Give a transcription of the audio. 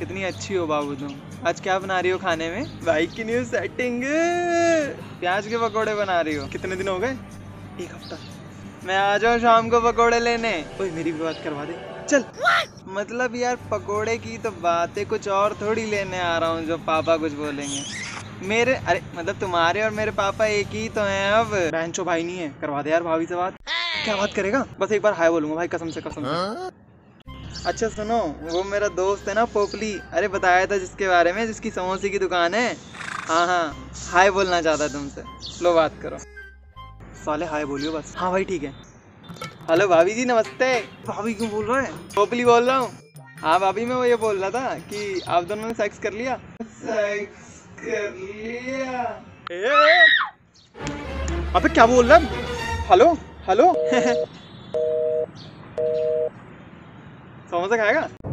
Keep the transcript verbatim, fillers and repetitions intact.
कितनी अच्छी हो बाबू तुम। आज क्या बना रही हो खाने में? भाई की न्यू सेटिंग, प्याज के पकोड़े बना रही हो। कितने दिन हो गए? एक हफ्ता। मैं आ जाऊँ शाम को पकोड़े लेने? ओए मेरी भी बात करवा दे चल। मतलब यार पकोड़े की तो बात है, कुछ और थोड़ी लेने आ रहा हूँ जो पापा कुछ बोलेंगे। मेरे अरे मतलब तुम्हारे और मेरे पापा एक ही तो हैं। अब बहनचो भाई नहीं है। करवा दे यार भाभी से बात। क्या बात करेगा? बस एक बार हाय बोलूंगा भाई, कसम से कसम से। अच्छा सुनो, वो मेरा दोस्त है ना पोपली, अरे बताया था जिसके बारे में, जिसकी समोसे की दुकान है। हाँ हाँ, हाय बोलना चाहता है तुमसे। लो बात करो। साले हाय बोलियो बस। हाँ भाई ठीक है। हेलो भाभी जी नमस्ते। भाभी क्यों बोल रहा है? पोपली बोल रहा हूँ। हाँ भाभी मैं वो ये बोल रहा था कि आप दोनों ने सेक्स कर लिया? सेक्स कर लिया? ए! अबे क्या बोल रहा है? Hello hello. समोसा खाएगा?